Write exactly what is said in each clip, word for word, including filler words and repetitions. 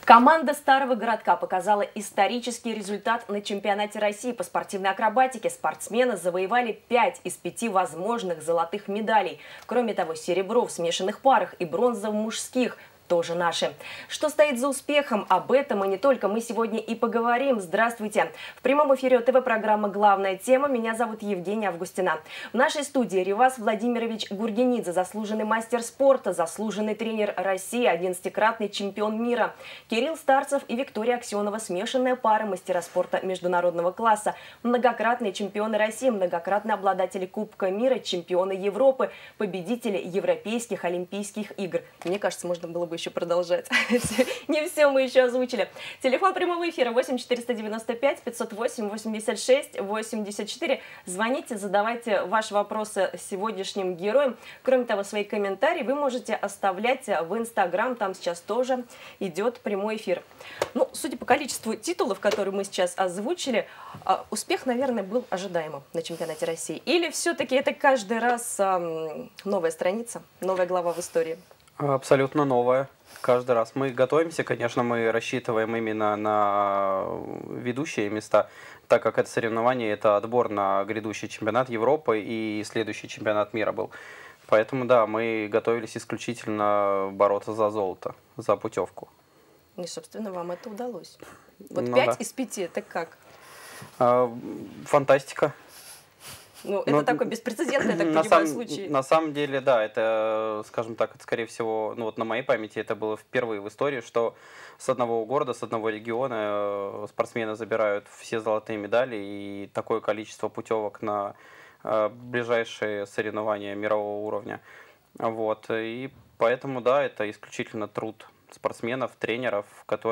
Команда Старого Городка показала исторический результат на чемпионате России по спортивной акробатике. Спортсмены завоевали пять из пяти возможных золотых медалей. Кроме того, серебро в смешанных парах и бронза в мужских тоже наши. Что стоит за успехом? Об этом и не только мы сегодня и поговорим. Здравствуйте! В прямом эфире ТВ-программа «Главная тема». Меня зовут Евгения Августина. В нашей студии Ривас Владимирович Гургенидзе, заслуженный мастер спорта, заслуженный тренер России, одиннадцатикратный чемпион мира. Кирилл Старцев и Виктория Аксенова, смешанная пара, мастера спорта международного класса, многократные чемпионы России, многократные обладатели Кубка мира, чемпионы Европы, победители Европейских Олимпийских игр. Мне кажется, можно было бы еще продолжать. Не все мы еще озвучили. Телефон прямого эфира восемь четыреста девяносто пять пятьсот восемь восемьдесят шесть восемьдесят четыре. Звоните, задавайте ваши вопросы сегодняшним героям. Кроме того, свои комментарии вы можете оставлять в Инстаграм. Там сейчас тоже идет прямой эфир. Ну, судя по количеству титулов, которые мы сейчас озвучили, успех, наверное, был ожидаемым на чемпионате России. Или все-таки это каждый раз новая страница, новая глава в истории? Абсолютно новое. Каждый раз. Мы готовимся, конечно, мы рассчитываем именно на ведущие места, так как это соревнование, это отбор на грядущий чемпионат Европы и следующий чемпионат мира был. Поэтому, да, мы готовились исключительно бороться за золото, за путевку. И, собственно, вам это удалось. Вот ну, пять да. из пяти, это как? А, фантастика. Ну, это Но, такой беспрецедентный, я так на понимаю, сам, случай. На самом деле, да, это, скажем так, это, скорее всего, ну вот на моей памяти это было впервые в истории, что с одного города, с одного региона спортсмены забирают все золотые медали и такое количество путевок на ближайшие соревнования мирового уровня. Вот. И поэтому, да, это исключительно труд спортсменов, тренеров,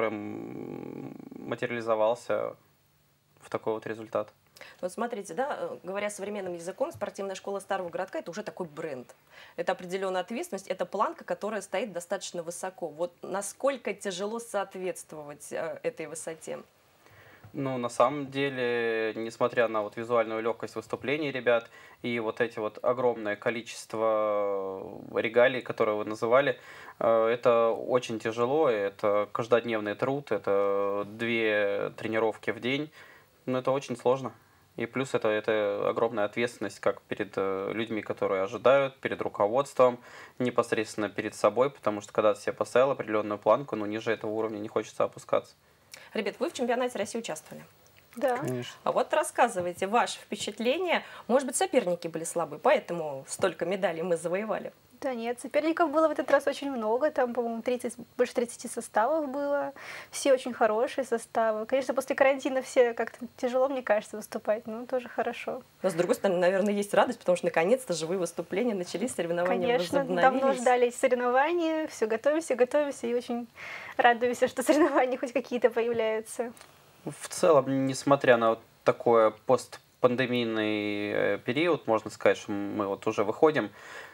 которым материализовался в такой вот результат. Вот смотрите, да, говоря современным языком, спортивная школа Старого Городка – это уже такой бренд. Это определенная ответственность, это планка, которая стоит достаточно высоко. Вот насколько тяжело соответствовать этой высоте? Ну, на самом деле, несмотря на вот визуальную легкость выступлений ребят и вот эти вот огромное количество регалий, которые вы называли, это очень тяжело, это каждодневный труд, это две тренировки в день, но это очень сложно. И плюс это, это огромная ответственность как перед людьми, которые ожидают, перед руководством, непосредственно перед собой, потому что когда ты себе поставил определенную планку, ну ниже этого уровня не хочется опускаться. Ребят, вы в чемпионате России участвовали? Да. Конечно. А вот рассказывайте ваши впечатления. Может быть, соперники были слабы, поэтому столько медалей мы завоевали? Да нет, соперников было в этот раз очень много, там, по-моему, тридцать, больше тридцати составов было, все очень хорошие составы. Конечно, после карантина все как-то тяжело, мне кажется, выступать, но тоже хорошо. Но, с другой стороны, наверное, есть радость, потому что наконец-то живые выступления начались, соревнования Конечно, возобновились. давно ждали соревнования, все готовимся, готовимся и очень радуемся, что соревнования хоть какие-то появляются. В целом, несмотря на вот такой постпандемийный период, можно сказать, что мы вот уже выходим,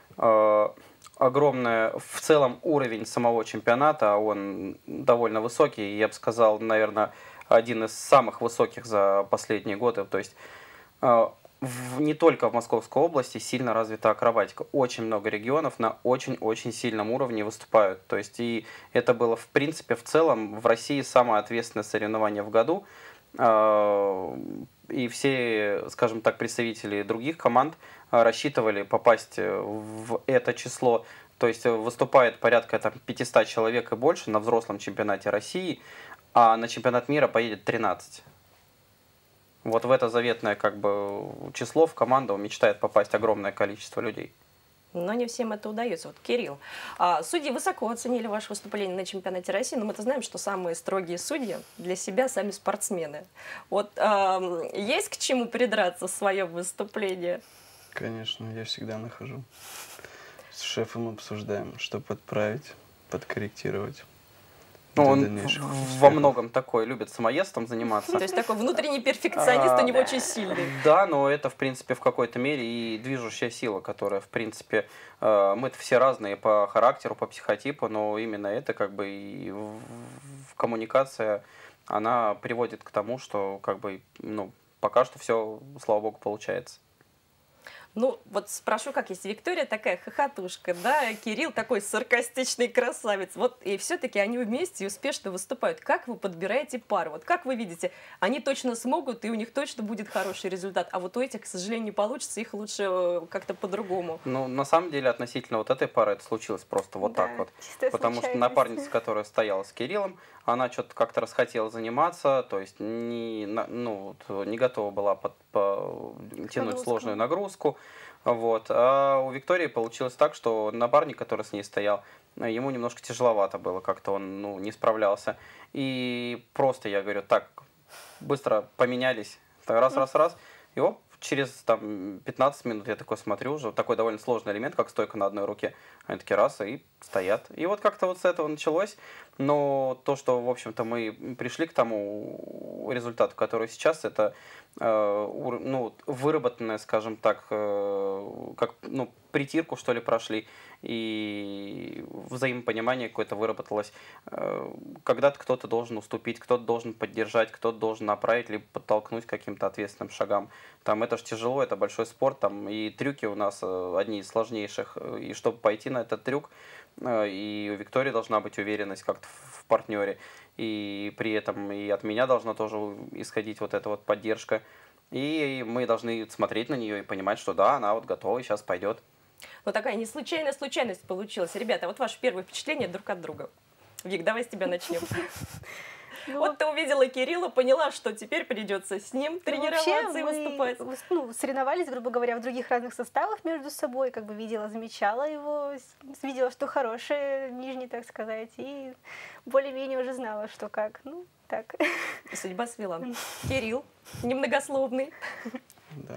огромный в целом уровень самого чемпионата, он довольно высокий, я бы сказал, наверное, один из самых высоких за последние годы. То есть в, не только в Московской области сильно развита акробатика. Очень много регионов на очень-очень сильном уровне выступают. То есть и это было, в принципе, в целом в России самое ответственное соревнование в году. И все, скажем так, представители других команд рассчитывали попасть в это число. То есть выступает порядка там, пятисот человек и больше на взрослом чемпионате России, а на чемпионат мира поедет тринадцать. Вот в это заветное как бы, число в команду мечтает попасть огромное количество людей. Но не всем это удается. Вот, Кирилл, а, судьи высоко оценили ваше выступление на чемпионате России, но мы-то знаем, что самые строгие судьи для себя сами спортсмены. Вот а, есть к чему придраться в своем выступлении? Конечно, я всегда нахожу. С шефом обсуждаем, что подправить, подкорректировать. Ну, он во многом такой, любит самоедством заниматься. То есть такой внутренний перфекционист у него очень сильный. Да, но это, в принципе, в какой-то мере и движущая сила, которая, в принципе, мы-то все разные по характеру, по психотипу, но именно это как бы и в коммуникация, она приводит к тому, что как бы, ну, пока что все, слава богу, получается. Ну, вот спрошу, как есть Виктория такая хохотушка, да, Кирилл такой саркастичный красавец. Вот и все-таки они вместе успешно выступают. Как вы подбираете пару? Вот как вы видите, они точно смогут, и у них точно будет хороший результат, а вот у этих, к сожалению, не получится, их лучше э, как-то по-другому. Ну, на самом деле, относительно вот этой пары это случилось просто вот Да, так вот. чистая Потому что случайность. напарница, которая стояла с Кириллом, она что-то как-то расхотела заниматься, то есть не, на- ну, вот, не готова была под, по- тянуть Нагрузку. сложную нагрузку. Вот. А у Виктории получилось так, что напарник, который с ней стоял, ему немножко тяжеловато было, как-то он ну, не справлялся. И просто я говорю, так, быстро поменялись, так, раз, раз, раз, и оп, через там, пятнадцать минут я такой смотрю, уже такой довольно сложный элемент, как стойка на одной руке. Они такие раз и стоят. И вот как-то вот с этого началось. Но то, что, в общем-то, мы пришли к тому результату, который сейчас, это э, ур- ну, выработанное, скажем так, э, как ну, притирку, что ли, прошли. И взаимопонимание какое-то выработалось. Э, Когда-то кто-то должен уступить, кто-то должен поддержать, кто-то должен направить, либо подтолкнуть к каким-то ответственным шагам. Там это же тяжело, это большой спорт, там и трюки у нас э, одни из сложнейших. И чтобы пойти на этот трюк, э, и у Виктории должна быть уверенность как-то в партнере, и при этом и от меня должна тоже исходить вот эта вот поддержка. И мы должны смотреть на нее и понимать, что да, она вот готова и сейчас пойдет. Вот такая не случайная случайность получилась. Ребята, вот ваше первое впечатление друг от друга. Вик, давай с тебя начнем. Ну, Вот ты увидела Кирилла, поняла, что теперь придется с ним ну, тренироваться вообще и мы, выступать. выс- ну, соревновались, грубо говоря, в других разных составах между собой, как бы видела, замечала его, с- видела, что хороший нижний, так сказать, и более-менее уже знала, что как. Ну, так. И судьба свела. Кирилл, немногословный. Да.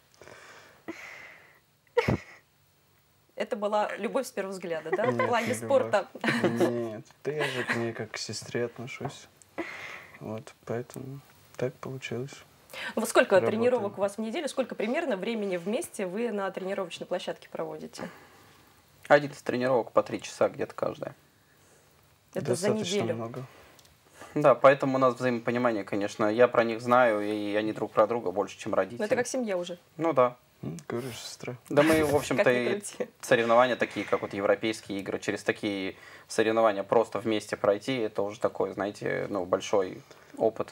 Это была любовь с первого взгляда, да? В Нет, плане не спорта. любовь. Нет, да я же к ней как к сестре отношусь. Вот, поэтому так получилось. Ну, вот сколько Работаем. тренировок у вас в неделю? Сколько примерно времени вместе вы на тренировочной площадке проводите? одиннадцать тренировок по три часа где-то каждая. Это за Достаточно неделю. много. Да, поэтому у нас взаимопонимание, конечно. Я про них знаю, и они друг про друга больше, чем родители. Ну, это как семья уже. Ну да. М, Говорю, сестра. Да мы, в Как общем-то, ни и крути. соревнования такие, как вот европейские игры, через такие соревнования просто вместе пройти, это уже такой, знаете, ну, большой опыт.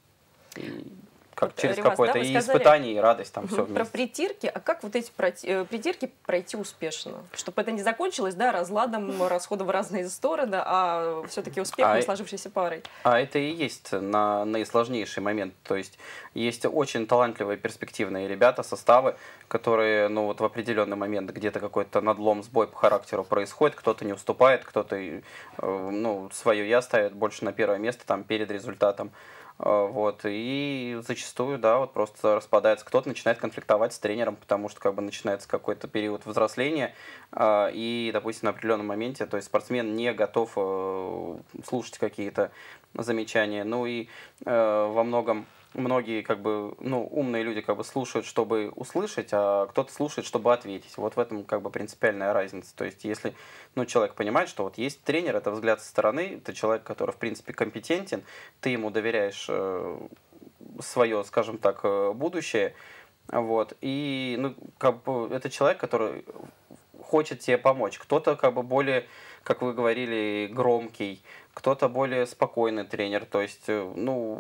И как Вот, через Ривас, какое-то да, вы и сказали, испытание, и радость там Мгм. все Про вместе. притирки. А как вот эти проти- э, притирки пройти успешно? Чтобы это не закончилось, да, разладом, расходом в разные стороны, а все-таки успехом А- и сложившейся парой. А это и есть на, наисложнейший момент. То есть есть очень талантливые, перспективные ребята, составы, которые ну, вот в определенный момент где-то какой-то надлом, сбой по характеру происходит, кто-то не уступает, кто-то э, ну, свое я ставит больше на первое место там, перед результатом. Э, Вот, и зачастую, да, вот просто распадается. Кто-то начинает конфликтовать с тренером, потому что как бы начинается какой-то период взросления, э, и, допустим, на определенном моменте, то есть спортсмен не готов э, слушать какие-то замечания. Ну и э, во многом многие как бы, ну, умные люди как бы слушают, чтобы услышать, а кто-то слушает, чтобы ответить. Вот в этом как бы принципиальная разница. То есть если, ну, человек понимает, что вот есть тренер, это взгляд со стороны, это человек, который, в принципе, компетентен, ты ему доверяешь э, свое, скажем так, э, будущее, вот, и, ну, как бы это человек, который хочет тебе помочь. Кто-то как бы более, как вы говорили, громкий, кто-то более спокойный тренер. То есть, э, ну,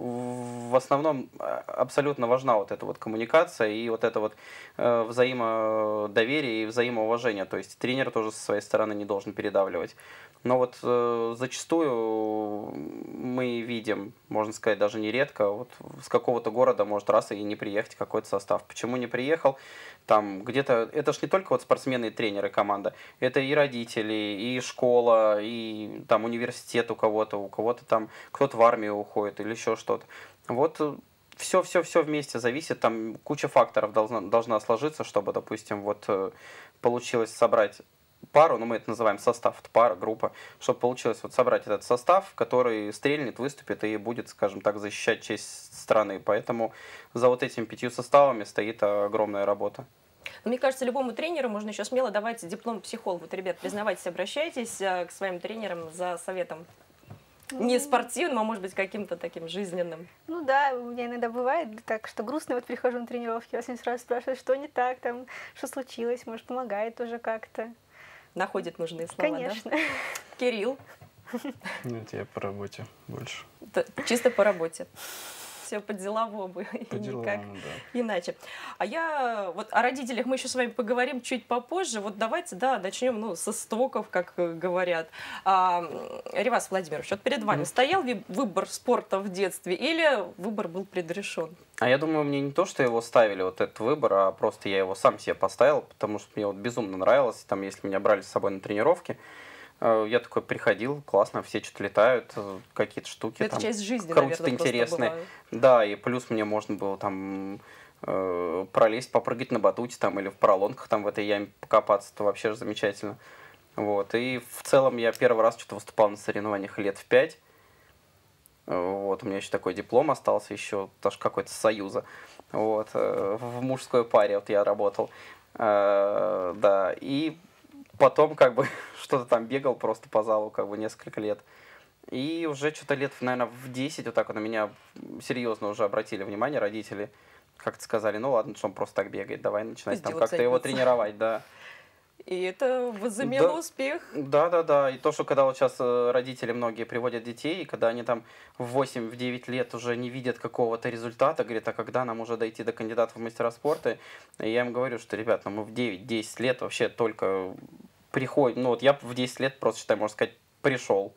в основном а, абсолютно важна вот эта вот коммуникация и вот это вот э, взаимодоверие и взаимоуважение. То есть тренер тоже со своей стороны не должен передавливать. Но вот э, зачастую мы видим, можно сказать, даже нередко, вот с какого-то города может раз и не приехать какой-то состав. Почему не приехал? Там где-то, это ж не только вот спортсмены и тренеры команда, это и родители, и школа, и там университет у кого-то, у кого-то там кто-то в армию уходит или еще что-то. Вот все-все-все вместе зависит, там куча факторов должна, должна сложиться, чтобы, допустим, вот э, получилось собрать пару, ну мы это называем состав, это пара, группа, чтобы получилось вот собрать этот состав, который стрельнет, выступит и будет, скажем так, защищать честь страны. Поэтому за вот этими пятью составами стоит огромная работа. Но мне кажется, любому тренеру можно еще смело давать диплом психолога. Вот, ребят, признавайтесь, обращайтесь э, к своим тренерам за советом. Не спортивным, а может быть каким-то таким жизненным. Ну да, у меня иногда бывает так, что грустно, вот прихожу на тренировки, вас сразу спрашивают, что не так, там, что случилось, может, помогает тоже как-то. Находит нужные слова, Конечно. да? Кирилл, Нет, я по работе больше. т- чисто по работе. Все по-деловому, и По никак делам, да. иначе. А я, вот о родителях мы еще с вами поговорим чуть попозже. Вот давайте, да, начнем, ну, со стоков, как э, говорят. А, Реваз Владимирович, вот перед вами Мгм. стоял ви- выбор спорта в детстве или выбор был предрешен? А я думаю, мне не то, что его ставили, вот этот выбор, а просто я его сам себе поставил, потому что мне вот безумно нравилось. Там, если меня брали с собой на тренировки, э, я такой приходил, классно, все что-то летают, э, какие-то штуки Это там часть жизни, крутят наверное, просто интересные. бывает. Да, и плюс мне можно было там э, пролезть, попрыгать на батуте там или в поролонках там в этой яме покопаться, это вообще же замечательно. Вот. И в целом я первый раз что-то выступал на соревнованиях лет в пять. Вот, у меня еще такой диплом остался, еще даже какой-то с Союза. Вот, э, в мужской паре вот я работал. Э, Да, и потом как бы что-то там бегал просто по залу как бы несколько лет. И уже что-то лет, наверное, в десять вот так вот на меня серьезно уже обратили внимание родители. Как-то сказали, ну ладно, что он просто так бегает, давай начинать Пусть там дело как-то его цепится. тренировать, да. И это возымело Да. успех. Да, да, да. И то, что когда вот сейчас родители многие приводят детей, и когда они там в восемь-девять лет уже не видят какого-то результата, говорят, а когда нам уже дойти до кандидатов в мастера спорта, и я им говорю, что, ребят, ну мы в девять-десять лет вообще только приходим, ну вот я в десять лет просто, считай, можно сказать, пришел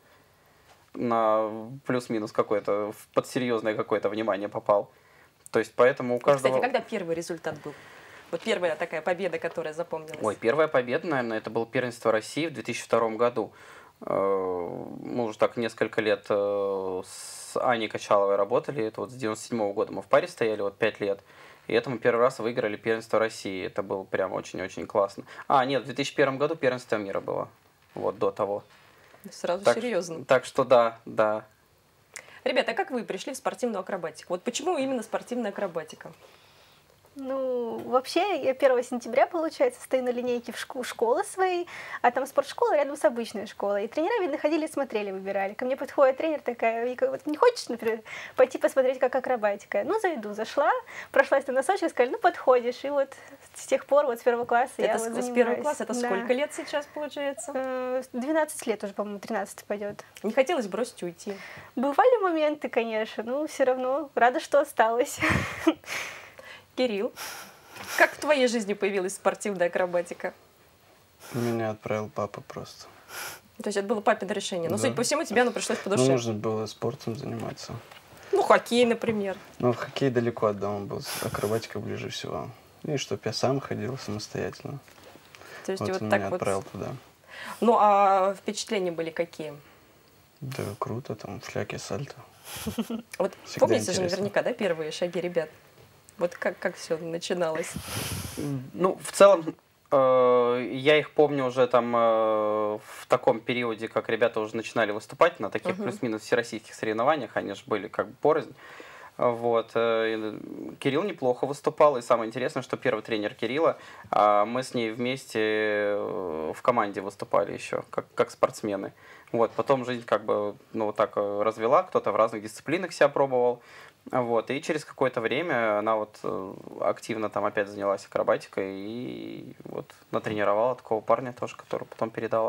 на плюс-минус какое-то, в- под серьезное какое-то внимание попал. То есть поэтому у Вот, каждого... кстати, когда первый результат был? Вот первая такая победа, которая запомнилась. Ой, первая победа, наверное, это было первенство России в две тысячи втором году. Э, Мы уже так несколько лет э, с Аней Качаловой работали. Это вот с девяносто седьмого года мы в паре стояли, вот пять лет. И это мы первый раз выиграли первенство России. Это было прям очень-очень классно. А, нет, в две тысячи первом году первенство мира было. Вот до того. Сразу Так, серьезно. так что да, да. Ребята, а как вы пришли в спортивную акробатику? Вот почему именно спортивная акробатика? Ну, вообще, я первого сентября, получается, стою на линейке в шку- школы своей, а там спортшкола рядом с обычной школой. И тренера, видно, ходили, смотрели, выбирали. Ко мне подходит тренер такая, Вика, вот не хочешь, например, пойти посмотреть, как акробатика? Ну, зайду, зашла, прошлась на носочек, сказали, ну, подходишь. И вот с тех пор, вот с первого класса я Это вот с, с занимаюсь. первого класса, это Да. сколько лет сейчас получается? Э, двенадцать лет уже, по-моему, тринадцать пойдет. Не хотелось бросить уйти. Бывали моменты, конечно, но все равно рада, что осталась. Кирилл, как в твоей жизни появилась спортивная акробатика? Меня отправил папа просто. То есть это было папино решение. Но, Да. судя по всему, тебе оно пришлось по Ну, душе. нужно было спортом заниматься. Ну, хоккей, например. Но хоккей далеко от дома был, акробатика ближе всего. И чтоб я сам ходил самостоятельно. То есть Вот вот он так меня вот. отправил туда. Ну, а впечатления были какие? Да, круто, там фляки, сальто. Вот Всегда помните же интересно. наверняка, да, первые шаги ребят? Вот как, как все начиналось? Ну, в целом, э, я их помню уже там э, в таком периоде, как ребята уже начинали выступать на таких Мгм. плюс-минус всероссийских соревнованиях, они же были как бы порознь. Вот. э, и Кирилл неплохо выступал, и самое интересное, что первый тренер Кирилла, а мы с ней вместе э, в команде выступали еще, как, как спортсмены. Вот. Потом жизнь как бы, ну, вот так э, развела, кто-то в разных дисциплинах себя пробовал. Вот, и через какое-то время она вот э, активно там опять занялась акробатикой и вот натренировала такого парня тоже, который потом передала.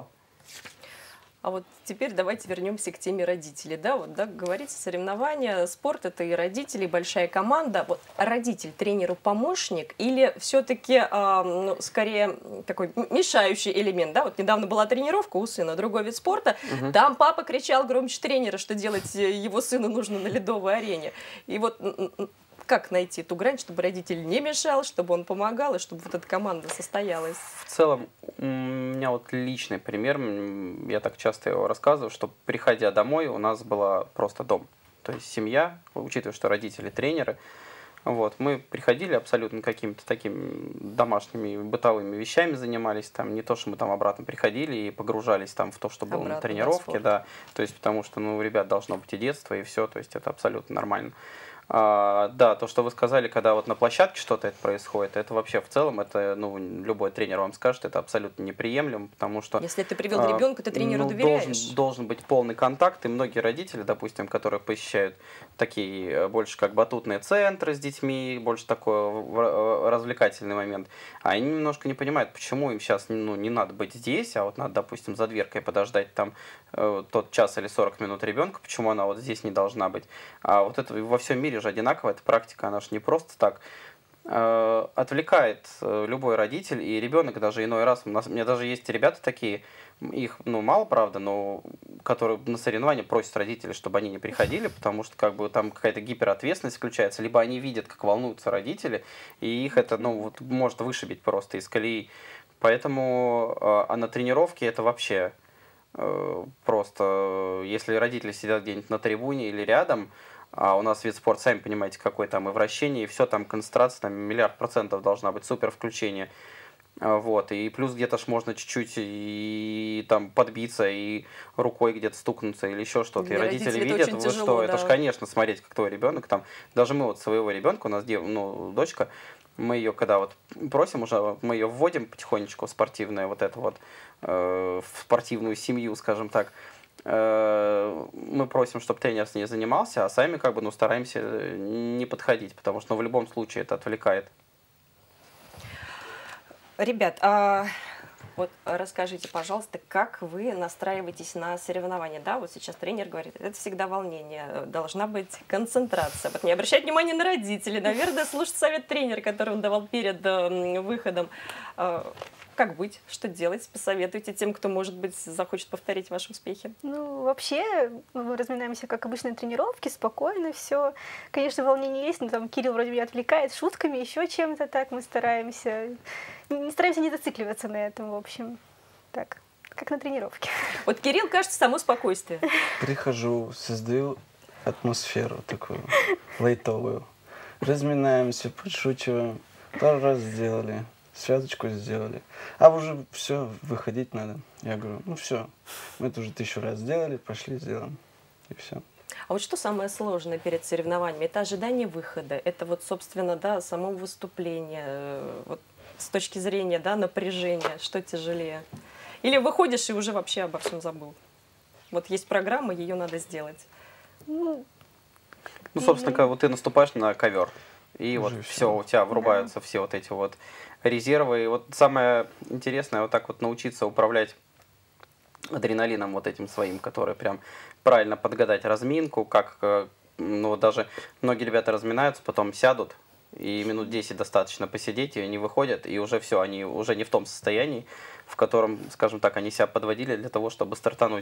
А вот теперь давайте вернемся к теме родителей. Да, вот, да, говорите, соревнования, спорт — это и родители, и большая команда. Вот родитель тренеру помощник или все-таки ну, скорее такой м- мешающий элемент? Да? Вот недавно была тренировка у сына, другой вид спорта. Мгм. Там папа кричал громче тренера, что делать э, его сыну нужно на ледовой арене. И вот м, м, как найти ту грань, чтобы родитель не мешал, чтобы он помогал, и чтобы вот эта команда состоялась? В целом, у меня вот личный пример, м, я так часто его рассказываю, что приходя домой, у нас была просто дом. То есть семья, учитывая, что родители тренеры, вот, мы приходили абсолютно какими-то такими домашними бытовыми вещами занимались, там, не то, что мы там обратно приходили и погружались там в то, что было Обратно, на да, тренировке, спорт. да, то есть потому что, ну, у ребят должно быть и детство, и все, то есть это абсолютно нормально. А, да, то, что вы сказали, когда вот на площадке что-то это происходит, это вообще в целом, это, ну, любой тренер вам скажет, это абсолютно неприемлемо, потому что... Если ты привел а, ребенка, ты тренеру ну, доверяешь. Должен, должен быть полный контакт, и многие родители, допустим, которые посещают такие э, больше как батутные центры с детьми, больше такой э, развлекательный момент, они немножко не понимают, почему им сейчас ну, не надо быть здесь, а вот надо, допустим, за дверкой подождать там э, тот час или сорок минут ребенка, почему она вот здесь не должна быть. А вот это во всем мире же одинаково, эта практика, она же не просто так. Э, отвлекает э, любой родитель, и ребенок даже иной раз, у нас, у меня даже есть ребята такие, их, ну, мало, правда, но которые на соревнования просят родителей, чтобы они не приходили, потому что как бы там какая-то гиперответственность включается, либо они видят, как волнуются родители, и их это, ну, вот, может вышибить просто из колеи. Поэтому, э, а на тренировке это вообще э, просто, если родители сидят где-нибудь на трибуне или рядом, а у нас вид спорта, сами понимаете, какой там и вращение, и все, там концентрация, там миллиард процентов должна быть, супер включение. Вот, и плюс где-то ж можно чуть-чуть и там подбиться, и рукой где-то стукнуться, или еще что-то. И родители видят, вы тяжело, что, да. это ж, конечно, смотреть, как твой ребенок там. Даже мы вот своего ребенка, у нас дев, ну, дочка, мы ее, когда вот просим уже, мы ее вводим потихонечку в спортивное вот это вот, э, в спортивную семью, скажем так. Э, мы просим, чтобы тренер с ней занимался, а сами как бы, ну, стараемся не подходить, потому что, ну, в любом случае это отвлекает. Ребят, а вот расскажите, пожалуйста, как вы настраиваетесь на соревнования? Да, вот сейчас тренер говорит, это всегда волнение, должна быть концентрация. Вот не обращать внимания на родителей, наверное, слушать совет тренера, который он давал перед э, выходом. Э, как быть? Что делать? Посоветуйте тем, кто, может быть, захочет повторить ваши успехи. Ну, вообще, мы разминаемся, как обычно, на тренировке, спокойно все. Конечно, волнение есть, но там Кирилл вроде меня отвлекает шутками, еще чем-то так. Мы стараемся, не стараемся не зацикливаться на этом, в общем. Так, как на тренировке. Вот Кирилл, кажется, само спокойствие. Прихожу, создаю атмосферу такую лайтовую. Разминаемся, подшучиваем. Пару раз сделали. Связочку сделали. А уже все, выходить надо. Я говорю, ну все, мы это уже тысячу раз сделали, пошли, сделаем. И все. А вот что самое сложное перед соревнованиями? Это ожидание выхода, это вот, собственно, да, само выступление, э, вот с точки зрения, да, напряжения, что тяжелее? Или выходишь и уже вообще обо всем забыл? Вот есть программа, ее надо сделать. Ну, Ну, собственно, когда вот ты наступаешь на ковер, и Уже вот всё. все, у тебя врубаются да. все вот эти вот резервы. И вот самое интересное, вот так вот научиться управлять адреналином вот этим своим, который прям правильно подгадать разминку, как, ну, даже многие ребята разминаются, потом сядут, и минут десять достаточно посидеть, и они выходят, и уже все, они уже не в том состоянии, в котором, скажем так, они себя подводили для того, чтобы стартануть.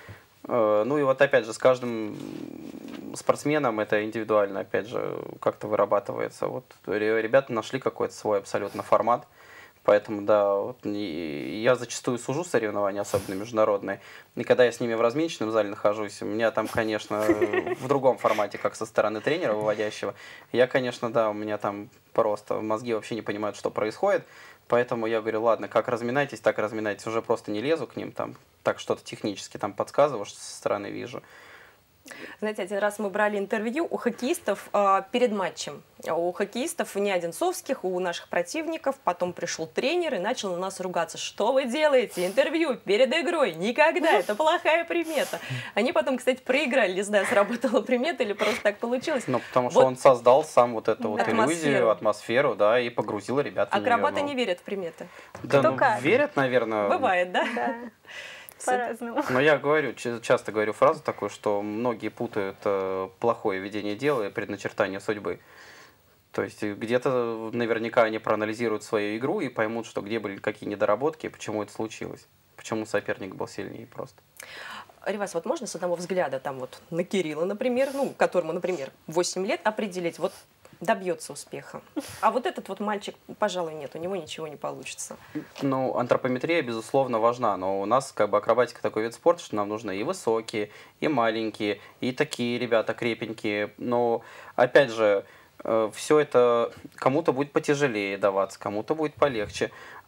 Ну и вот опять же, с каждым спортсменом это индивидуально, опять же, как-то вырабатывается. Вот ребята нашли какой-то свой абсолютно формат, поэтому, да, вот, я зачастую сужу соревнования, особенно международные, и когда я с ними в разминочном зале нахожусь, у меня там, конечно, в другом формате, как со стороны тренера выводящего, я, конечно, да, у меня там просто мозги вообще не понимают, что происходит. Поэтому я говорю, ладно, как разминайтесь, так разминайтесь. Уже просто не лезу к ним, там, так что-то технически там подсказываю, что со стороны вижу. Знаете, один раз мы брали интервью у хоккеистов э, перед матчем. У хоккеистов не одинцовских, у наших противников. Потом пришел тренер и начал на нас ругаться. Что вы делаете? Интервью перед игрой? Никогда. Это плохая примета. Они потом, кстати, проиграли. Не знаю, сработала примета или просто так получилось. Ну, потому вот. что он создал сам вот эту вот атмосферу. иллюзию, атмосферу, да, и погрузил ребят в Акробаты нее, ну. не верят в приметы. Да, Кто ну, как? верят, наверное. Бывает, да? Да, по-разному. Но я говорю, часто говорю фразу такую, что многие путают э, плохое ведение дела и предначертание судьбы. То есть где-то наверняка они проанализируют свою игру и поймут, что где были какие недоработки, почему это случилось, почему соперник был сильнее просто. Ривас, вот можно с одного взгляда там вот на Кирилла, например, ну, которому, например, восемь лет, определить, вот добьется успеха. А вот этот вот мальчик, пожалуй, нет, у него ничего не получится. Ну, антропометрия, безусловно, важна, но у нас как бы акробатика такой вид спорта, что нам нужны и высокие, и маленькие, и такие ребята крепенькие. Но, опять же, все это кому-то будет потяжелее даваться, кому-то будет полегче.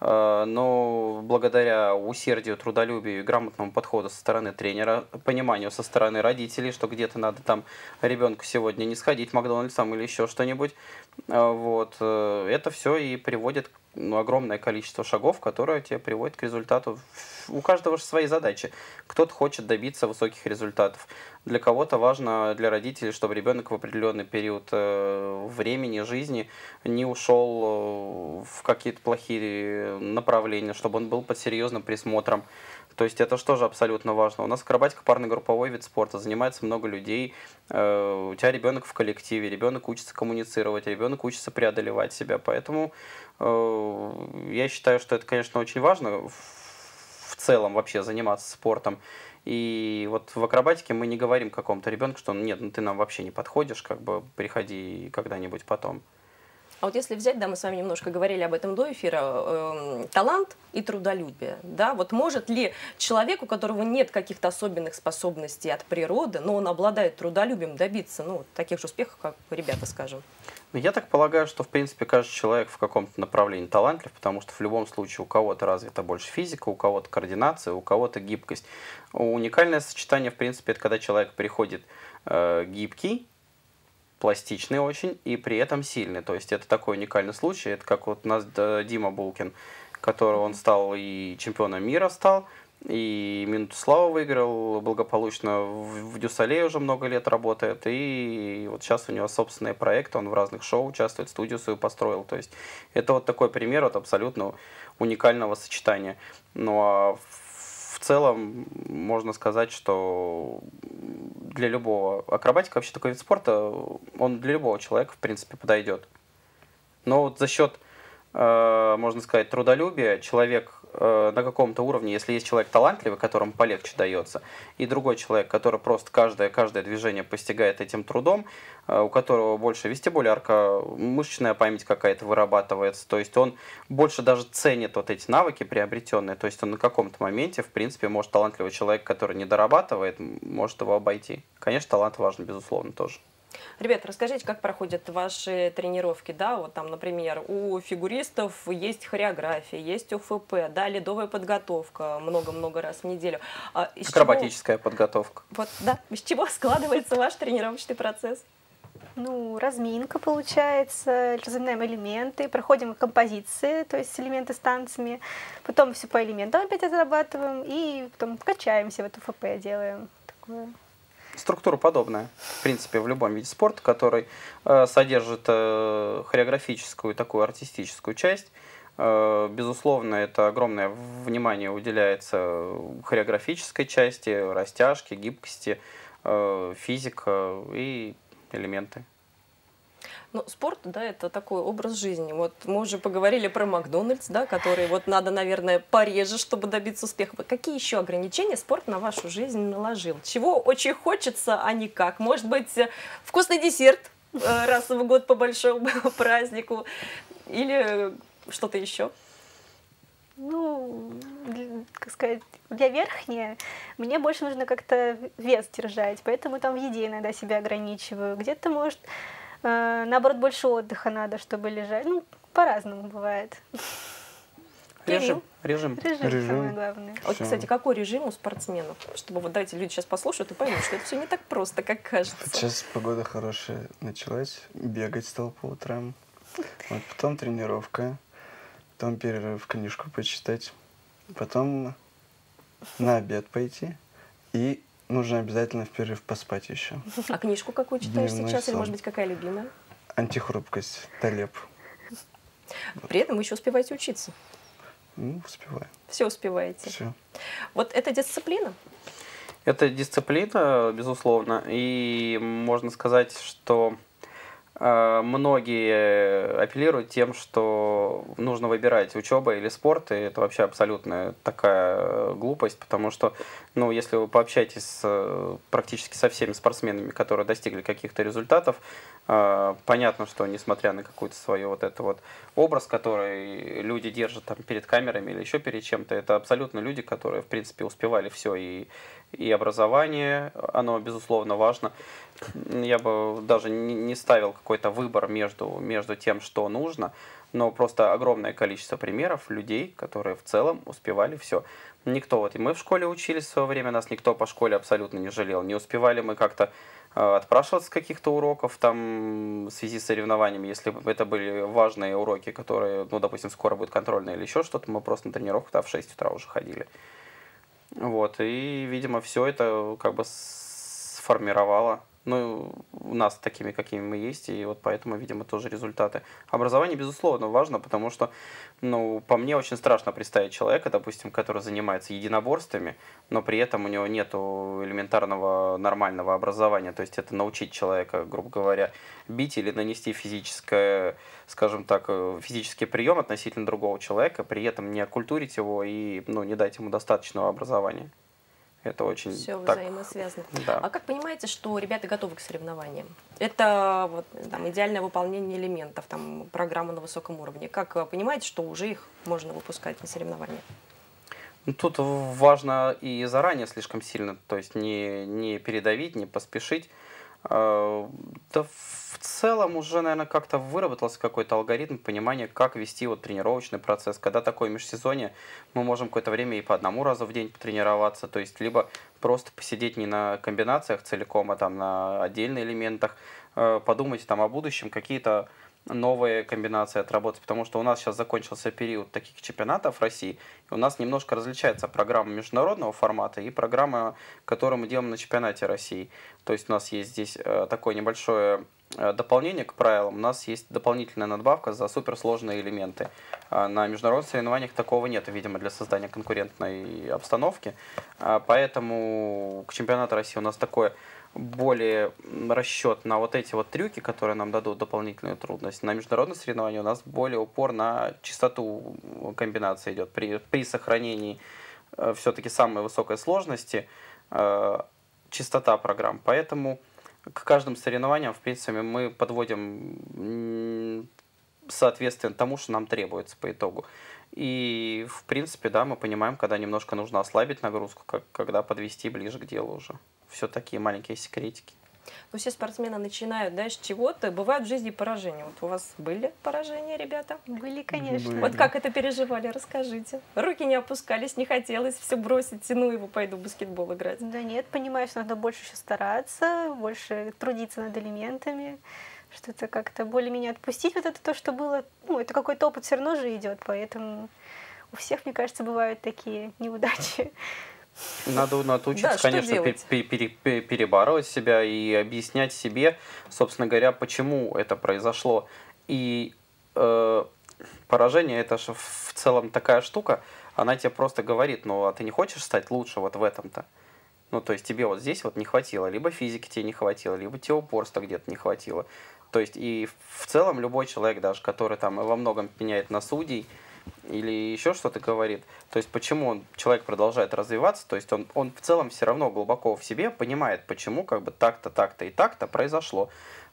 Но благодаря усердию, трудолюбию и грамотному подходу со стороны тренера, пониманию со стороны родителей, что где-то надо там ребенку сегодня не сходить в Макдональдс или еще что-нибудь, вот, это все и приводит, ну, огромное количество шагов, которые тебе приводят к результату. У каждого же свои задачи. Кто-то хочет добиться высоких результатов. Для кого-то важно, для родителей, чтобы ребенок в определенный период времени, жизни не ушел в какие-то плохие направления, чтобы он был под серьезным присмотром. То есть это же тоже абсолютно важно. У нас акробатика парный групповой вид спорта, занимается много людей. У тебя ребенок в коллективе, ребенок учится коммуницировать, ребенок учится преодолевать себя. Поэтому я считаю, что это, конечно, очень важно в целом вообще заниматься спортом. И вот в акробатике мы не говорим какому-то ребенку, что нет, ну ты нам вообще не подходишь, как бы приходи когда-нибудь потом. А вот если взять, да, мы с вами немножко говорили об этом до эфира, э, талант и трудолюбие, да, вот может ли человек, у которого нет каких-то особенных способностей от природы, но он обладает трудолюбием, добиться, ну, таких же успехов, как ребята, скажем? Я так полагаю, что, в принципе, каждый человек в каком-то направлении талантлив, потому что в любом случае у кого-то развита больше физика, у кого-то координация, у кого-то гибкость. Уникальное сочетание, в принципе, это когда человек приходит э, гибкий, пластичный очень и при этом сильный. То есть это такой уникальный случай. Это как вот у нас Дима Булкин, который он стал и чемпионом мира стал, и «Минуту славы» выиграл благополучно, в Дюсалее уже много лет работает, и вот сейчас у него собственные проекты, он в разных шоу участвует, студию свою построил. То есть это вот такой пример вот абсолютно уникального сочетания. Ну а в целом можно сказать, что для любого акробатика, вообще такой вид спорта, он для любого человека, в принципе, подойдет. Но вот за счет, э, можно сказать, трудолюбия человек э, на каком-то уровне, если есть человек талантливый, которому полегче дается, и другой человек, который просто каждое, каждое движение постигает этим трудом, э, у которого больше вестибулярка, мышечная память какая-то вырабатывается, то есть он больше даже ценит вот эти навыки приобретенные, то есть он на каком-то моменте, в принципе, может талантливый человек, который не дорабатывает, может его обойти. Конечно, талант важен, безусловно, тоже. Ребята, расскажите, как проходят ваши тренировки, да, вот там, например, у фигуристов есть хореография, есть ОФП, да, ледовая подготовка много-много раз в неделю. А из Акробатическая чего... подготовка. Вот, да, из чего складывается ваш тренировочный процесс? Ну, разминка получается, разминаем элементы, проходим композиции, то есть элементы с танцами, потом все по элементам опять отрабатываем и потом качаемся, в ОФП делаем такое. Структура подобная, в принципе, в любом виде спорта, который э, содержит э, хореографическую, такую артистическую часть. Э, безусловно, это огромное внимание уделяется хореографической части, растяжке, гибкости, э, физика и элементы. Ну, спорт, да, это такой образ жизни. Вот мы уже поговорили про Макдональдс, да, который вот надо, наверное, пореже, чтобы добиться успеха. Какие еще ограничения спорт на вашу жизнь наложил? Чего очень хочется, а никак? Может быть, вкусный десерт раз в год по большому празднику или что-то еще? Ну, как сказать, я верхняя, мне больше нужно как-то вес держать, поэтому там в еде иногда себя ограничиваю. Где-то, может, наоборот, больше отдыха надо, чтобы лежать. Ну, по-разному бывает. Режим. Режим. Режим, Режим. самое главное. Вот, кстати, какой режим у спортсменов? Чтобы вот давайте люди сейчас послушают и поймут, что это все не так просто, как кажется. Сейчас погода хорошая началась, бегать стал по утрам. Вот, потом тренировка, потом перерыв, книжку почитать, потом на обед пойти и нужно обязательно в перерыв поспать еще. А книжку какую читаешь Дневной сейчас? Или, сон. может быть, какая любимая? Антихрупкость, Талеб. При этом вы еще успеваете учиться. Ну, успеваю. Все успеваете. Все. Вот это дисциплина? Это дисциплина, безусловно, и можно сказать, что э, многие апеллируют тем, что нужно выбирать учеба или спорт, и это вообще абсолютная такая глупость, потому что, ну, если вы пообщаетесь с, практически со всеми спортсменами, которые достигли каких-то результатов, э, понятно, что несмотря на какой-то свой вот это вот образ, который люди держат там перед камерами или еще перед чем-то, это абсолютно люди, которые, в принципе, успевали все и и образование, оно, безусловно, важно. Я бы даже не ставил какой-то выбор между, между тем, что нужно, но просто огромное количество примеров людей, которые в целом успевали все. Никто, вот и мы в школе учились в свое время, нас никто по школе абсолютно не жалел. Не успевали мы как-то э, отпрашиваться с каких-то уроков там в связи с соревнованиями, если бы это были важные уроки, которые, ну, допустим, скоро будет контрольная или еще что-то, мы просто на тренировку-то в шесть утра уже ходили. Вот, и, видимо, все это как бы сформировало, ну, у нас такими, какими мы есть, и вот поэтому, видимо, тоже результаты. Образование, безусловно, важно, потому что, ну, по мне очень страшно представить человека, допустим, который занимается единоборствами, но при этом у него нету элементарного нормального образования, то есть это научить человека, грубо говоря, бить или нанести физическое, скажем так, физический прием относительно другого человека, при этом не окультурить его и, ну, не дать ему достаточного образования. Это очень все так, взаимосвязано. да. А как понимаете, что ребята готовы к соревнованиям? Это вот, там, идеальное выполнение элементов, там, программы на высоком уровне. Как вы понимаете, что уже их можно выпускать на соревнования? Ну, тут важно и заранее слишком сильно, то есть не, не передавить, не поспешить. Да в целом уже, наверное, как-то выработался какой-то алгоритм понимания, как вести вот тренировочный процесс. Когда такое межсезонье, мы можем какое-то время и по одному разу в день потренироваться, то есть либо просто посидеть не на комбинациях целиком, а там на отдельных элементах, подумать там о будущем, какие-то новые комбинации отработать, потому что у нас сейчас закончился период таких чемпионатов России, и у нас немножко различается программа международного формата и программа, которую мы делаем на чемпионате России. То есть у нас есть здесь такое небольшое дополнение к правилам, у нас есть дополнительная надбавка за суперсложные элементы. На международных соревнованиях такого нет, видимо, для создания конкурентной обстановки, поэтому к чемпионату России у нас такое более расчет на вот эти вот трюки, которые нам дадут дополнительную трудность. На международных соревнованиях у нас более упор на чистоту комбинации идет. При, при сохранении э, все-таки самой высокой сложности э, чистота программ. Поэтому к каждым соревнованиям, в принципе, мы подводим соответственно тому, что нам требуется по итогу. И, в принципе, да, мы понимаем, когда немножко нужно ослабить нагрузку, как, когда подвести ближе к делу уже. Все такие маленькие секретики. Ну, все спортсмены начинают, да, с чего-то. Бывают в жизни поражения. Вот у вас были поражения, ребята? Были, конечно. Были. Вот как это переживали, расскажите. Руки не опускались, не хотелось все бросить, ну его пойду в баскетбол играть. Да нет, понимаю, что надо больше еще стараться, больше трудиться над элементами, что-то как-то более-менее отпустить вот это то, что было. Ну, это какой-то опыт все равно же идет, поэтому у всех, мне кажется, бывают такие неудачи. Надо научиться, да, конечно, пере, пере, пере, перебарывать себя и объяснять себе, собственно говоря, почему это произошло. И э, поражение, это же в целом такая штука, она тебе просто говорит, ну, а ты не хочешь стать лучше вот в этом-то? Ну, то есть тебе вот здесь вот не хватило, либо физики тебе не хватило, либо тебе упорства где-то не хватило. То есть и в целом любой человек даже, который там во многом пеняет на судей, или еще что-то говорит. То есть почему он, человек продолжает развиваться, то есть он, он в целом все равно глубоко в себе понимает, почему как бы так-то, так-то и так-то произошло.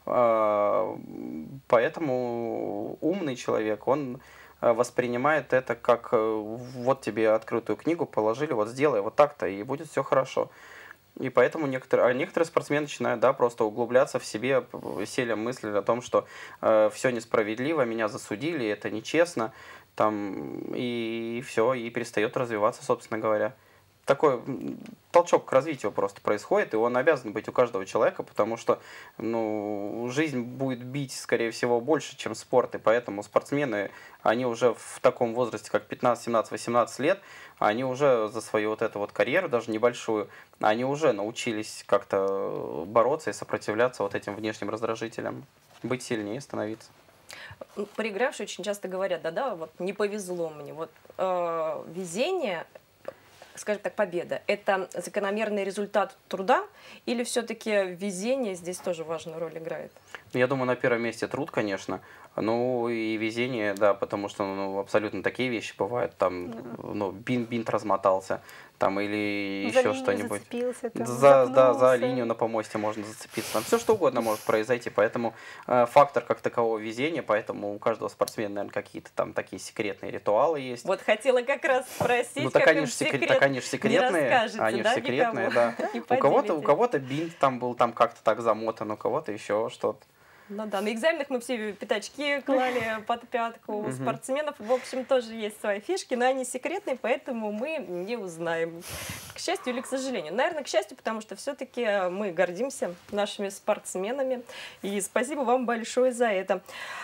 Поэтому умный человек, он воспринимает это как вот тебе открытую книгу положили, вот сделай вот так-то, и будет все хорошо. И поэтому некоторые, а некоторые спортсмены начинают, да, просто углубляться в себе, сели мысли о том, что э, все несправедливо, меня засудили, это нечестно, там, и все, и перестает развиваться, собственно говоря. Такой толчок к развитию просто происходит, и он обязан быть у каждого человека, потому что, ну, жизнь будет бить, скорее всего, больше, чем спорт, и поэтому спортсмены, они уже в таком возрасте, как пятнадцать, семнадцать, восемнадцать лет, они уже за свою вот эту вот карьеру, даже небольшую, они уже научились как-то бороться и сопротивляться вот этим внешним раздражителям, быть сильнее, становиться. Проигравшие очень часто говорят, да-да, вот не повезло мне. Вот э, везение, скажем так, победа, это закономерный результат труда или все-таки везение здесь тоже важную роль играет? Я думаю, на первом месте труд, конечно. Ну и везение, да, потому что ну, абсолютно такие вещи бывают. Там, ну, бинт, бинт размотался, там или За еще линию что-нибудь. зацепился, там, За, да, за запнулся. линию на помосте можно зацепиться. Там все что угодно может произойти, поэтому э, фактор как такового везения, поэтому у каждого спортсмена, наверное, какие-то там такие секретные ритуалы есть. Вот хотела как раз спросить, Ну, так как они им же секрет, секрет так они же не секретные, расскажете, они же да, секретные, никому? да. Не У кого-то, у поделитесь. кого-то бинт там был там как-то так замотан, у кого-то еще что-то. Ну да, на экзаменах мы все пятачки клали под пятку. У Мгм. спортсменов, в общем, тоже есть свои фишки, но они секретные, поэтому мы не узнаем. К счастью или к сожалению? Наверное, к счастью, потому что все-таки мы гордимся нашими спортсменами. И спасибо вам большое за это.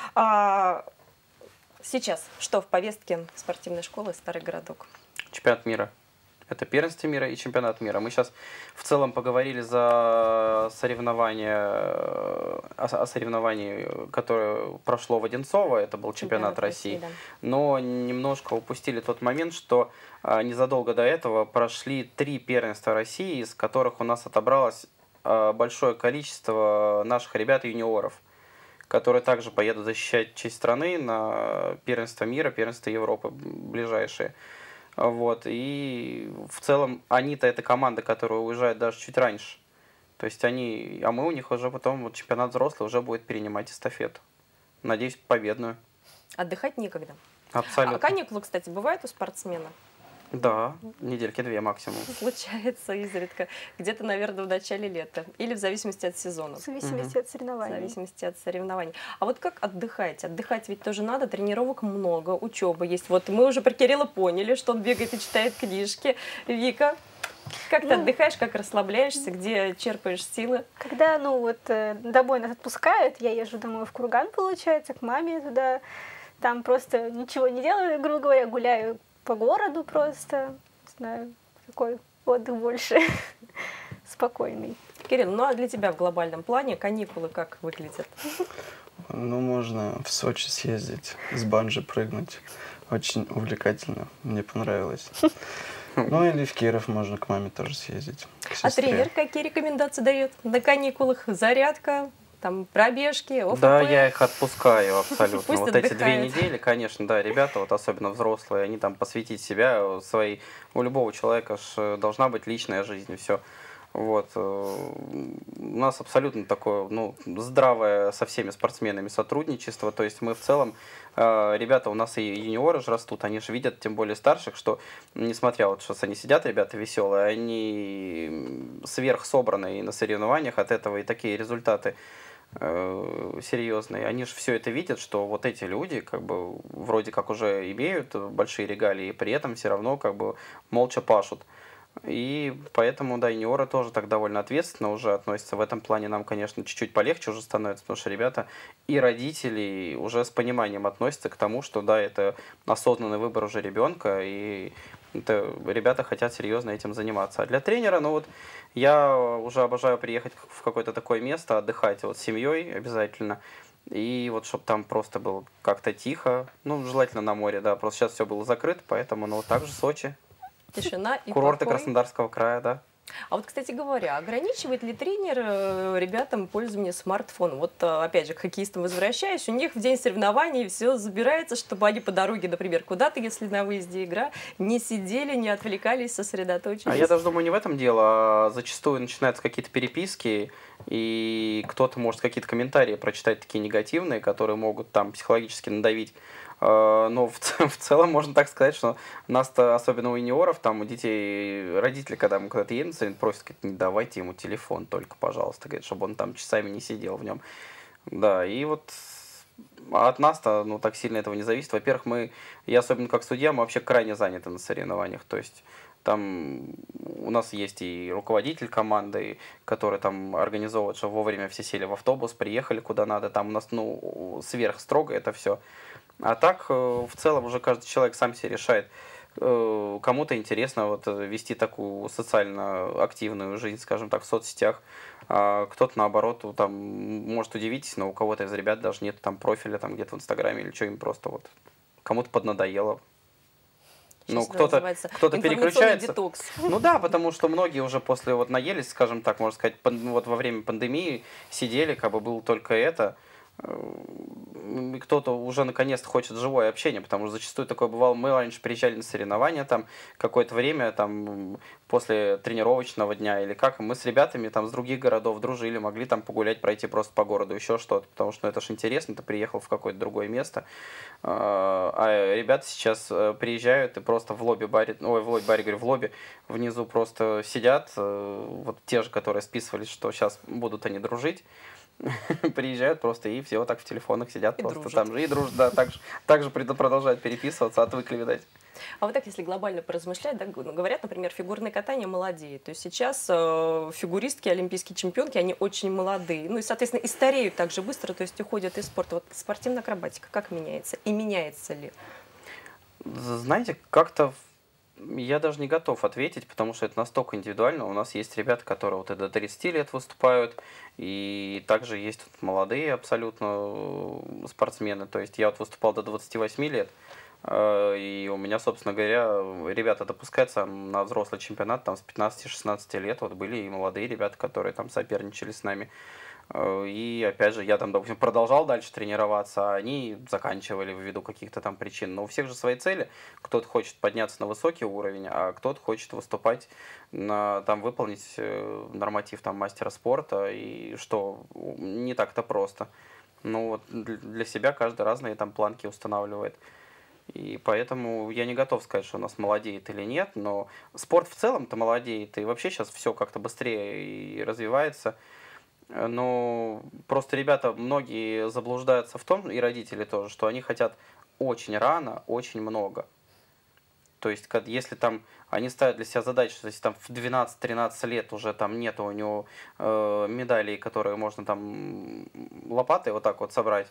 А сейчас что в повестке спортивной школы «Старый городок»? Чемпионат мира. Это первенство мира и чемпионат мира. Мы сейчас в целом поговорили за соревнования, о, о соревновании, которое прошло в Одинцово, это был чемпионат, Чемпионат России. России, да. Но немножко упустили тот момент, что а, незадолго до этого прошли три первенства России, из которых у нас отобралось а, большое количество наших ребят-юниоров, которые также поедут защищать честь страны на первенство мира, первенство Европы ближайшие. Вот, и в целом они-то это команда, которая уезжает даже чуть раньше. То есть они, а мы у них уже потом, вот чемпионат взрослый уже будет перенимать эстафету. Надеюсь, победную. Отдыхать некогда. Абсолютно. А каникулы, кстати, бывают у спортсмена? Да, недельки две максимум. Случается изредка. Где-то, наверное, в начале лета. Или в зависимости от сезона. В зависимости Мгм. от В соревнований. зависимости от соревнований. А вот как отдыхаете? Отдыхать ведь тоже надо, тренировок много, учеба есть. Вот мы уже про Кирилла поняли, что он бегает и читает книжки. Вика, как ты Ну, отдыхаешь, как расслабляешься, где черпаешь силы? Когда, ну, вот э, домой нас отпускают, я езжу домой в Курган, получается, к маме туда. Там просто ничего не делаю, грубо говоря, гуляю по городу просто. Не знаю, такой отдых больше спокойный. Кирилл, ну а для тебя в глобальном плане каникулы как выглядят? Ну, можно в Сочи съездить, с банджи прыгнуть. Очень увлекательно, мне понравилось. Ну, или в Киров можно к маме тоже съездить. к А сестре. тренер какие рекомендации дает на каникулах? Зарядка, там пробежки, ОФП? Да, я их отпускаю абсолютно. Пусть Вот эти две отдыхают. недели, конечно, да, ребята, вот особенно взрослые, они там посвятить себя, своей, у любого человека ж должна быть личная жизнь, все. Вот. э, У нас абсолютно такое, ну, здравое со всеми спортсменами сотрудничество. То есть мы в целом, э, ребята, у нас и юниоры же растут, они же видят, тем более старших, что, несмотря вот, что они сидят, ребята веселые, они сверхсобранные и на соревнованиях от этого и такие результаты э, серьезные. Они же все это видят, что вот эти люди, как бы, вроде как уже имеют большие регалии, и при этом все равно, как бы, молча пашут. И поэтому, да, юниоры тоже так довольно ответственно уже относятся. В этом плане нам, конечно, чуть-чуть полегче уже становится, потому что ребята и родители уже с пониманием относятся к тому, что, да, это осознанный выбор уже ребенка, и это ребята хотят серьезно этим заниматься. А для тренера, ну вот, я уже обожаю приехать в какое-то такое место, отдыхать вот с семьей обязательно. И вот, чтобы там просто было как-то тихо, ну, желательно на море, да, просто сейчас все было закрыто, поэтому, ну, также Сочи. Тишина и Курорты покой. Краснодарского края, да. А вот, кстати говоря, ограничивает ли тренер э, ребятам пользование смартфоном? Вот, э, опять же, к хоккеистам возвращаюсь, у них в день соревнований все забирается, чтобы они по дороге, например, куда-то, если на выезде игра, не сидели, не отвлекались, сосредоточились. А я даже думаю, не в этом дело, а зачастую начинаются какие-то переписки, и кто-то может какие-то комментарии прочитать такие негативные, которые могут там психологически надавить. Э, Но в, ц- в целом можно так сказать, что нас-то, особенно у юниоров, там у детей, родители, когда мы куда-то едем, они просят, говорят, не давайте ему телефон только, пожалуйста, говорят, чтобы он там часами не сидел в нем. Да, и вот от нас-то, ну, так сильно этого не зависит. Во-первых, мы, я особенно как судья, мы вообще крайне заняты на соревнованиях, то есть там у нас есть и руководитель команды, который там организовывает, что вовремя все сели в автобус, приехали куда надо, там у нас, ну, сверх строго это все. А так, э, в целом, уже каждый человек сам себе решает. Э, Кому-то интересно вот э, вести такую социально активную жизнь, скажем так, в соцсетях. А кто-то, наоборот, у- там, может удивитесь, но у кого-то из ребят даже нет там профиля там где-то в Инстаграме или что, им просто вот кому-то поднадоело. Ну, Сейчас это кто-то называется кто-то информационный переключается. детокс. Ну да, потому что многие уже после вот наелись, скажем так, можно сказать, пан- вот во время пандемии сидели, как бы было только это. М, и кто-то уже наконец-то хочет живое общение, потому что зачастую такое бывало. Мы раньше приезжали на соревнования, там какое-то время, там после тренировочного дня или как, мы с ребятами там с других городов дружили, могли там погулять, пройти просто по городу, еще что-то, потому что ну, это же интересно, ты приехал в какое-то другое место. А а ребята сейчас э, приезжают и просто в лобби-баре, ой, в лобби-баре, говорю, в лобби внизу просто сидят, э, вот те же, которые списывались, что сейчас будут они дружить, приезжают просто и все вот так в телефонах сидят И просто дружат. там же и дружат, да, так же, так же пред- продолжают переписываться, отвыкли, видать. А вот так, если глобально поразмышлять, да, г- ну, говорят, например, фигурное катание молодеет. То есть сейчас э, фигуристки, олимпийские чемпионки, они очень молодые. Ну и, соответственно, и стареют так же быстро, то есть уходят из спорта. Вот спортивная акробатика как меняется? И меняется ли? Знаете, как-то в- я даже не готов ответить, потому что это настолько индивидуально. У нас есть ребята, которые вот и до тридцати лет выступают, и также есть вот молодые абсолютно э, спортсмены. То есть я вот выступал до двадцати восьми лет, э, и у меня, собственно говоря, ребята допускаются на взрослый чемпионат там с пятнадцати-шестнадцати лет. Вот были и молодые ребята, которые там соперничали с нами. Э, И опять же, я там, допустим, продолжал дальше тренироваться, а они заканчивали ввиду каких-то там причин. Но у всех же свои цели. Кто-то хочет подняться на высокий уровень, а кто-то хочет выступать, на, там, выполнить э, норматив там, мастера спорта, и что не так-то просто. Ну вот дл- для себя каждый разные там планки устанавливает. И поэтому я не готов сказать, что у нас молодеет или нет, но спорт в целом-то молодеет, и вообще сейчас все как-то быстрее и развивается. Э, Но просто ребята, многие заблуждаются в том, и родители тоже, что они хотят очень рано, очень много. То есть, кад- если там они ставят для себя задачу, что если там в двенадцать-тринадцать лет уже там нет у него э, медалей, которые можно там м, лопатой вот так вот собрать,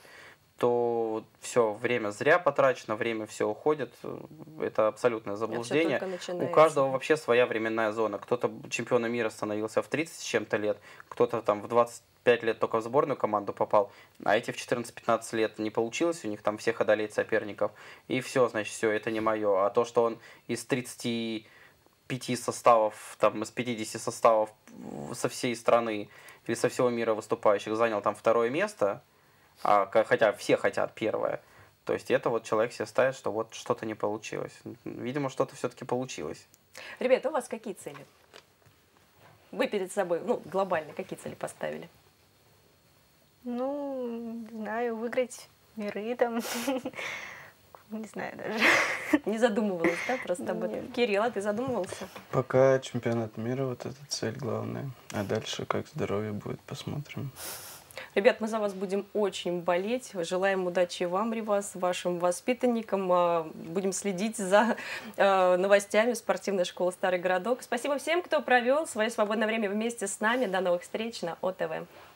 то все, время зря потрачено, время все уходит. э, Это абсолютное А все заблуждение. только У начинается. каждого вообще своя временная зона. Кто-то чемпионом мира становился в тридцать с чем-то лет, кто-то там в двадцать пять лет только в сборную команду попал, а эти в четырнадцать-пятнадцать лет не получилось у них там всех одолеть соперников, и все, значит, все, это не мое. А то, что он из тридцати пяти составов, там, из пятидесяти составов в- со всей страны или со всего мира выступающих занял там второе место, а, ка- хотя все хотят первое, то есть это вот человек себе ставит, что вот что-то не получилось. Видимо, что-то все-таки получилось. Ребята, у вас какие цели? Вы перед собой, ну, глобально, какие цели поставили? Ну, не знаю, выиграть миры там. Не знаю даже. Не задумывалась, да, просто об этом? Нет. Кирилл, а ты задумывался? Пока чемпионат мира, вот эта цель главная. А дальше как здоровье будет, посмотрим. Ребят, мы за вас будем очень болеть. Желаем удачи вам, Ривас, вашим воспитанникам. А, Будем следить за э, новостями спортивной школы «Старый городок». Спасибо всем, кто провел свое свободное время вместе с нами. До новых встреч на ОТВ.